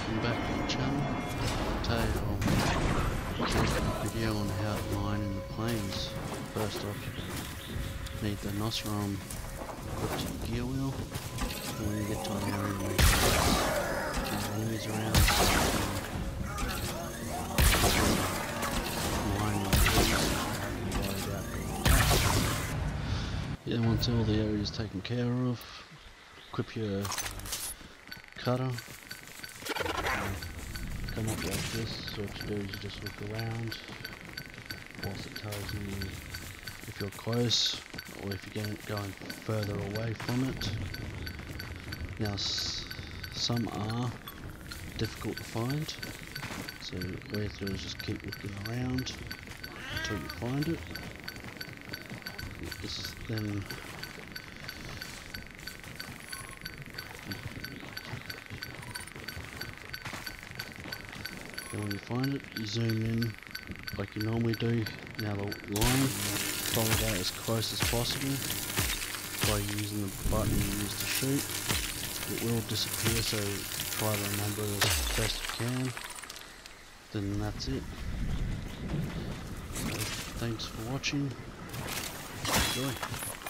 welcome back to the channel. Today I'll make a video on how to mine in the plains. First off, you need the Nosram equipped to your gear wheel, and when you get to an area make sure there's enemies around so you can mine like this. Once all the area is taken care of, equip your cutter. Come up like this, so what you do is you just look around whilst it tells you if you're close or if you're going further away from it. Now some are difficult to find, so what you have to do is just keep looking around until you find it. Then when you find it, you zoom in like you normally do. Now the line, follow that as close as possible by using the button you use to shoot. It will disappear, so try to remember it as best you can. Then that's it. So, thanks for watching. Enjoy.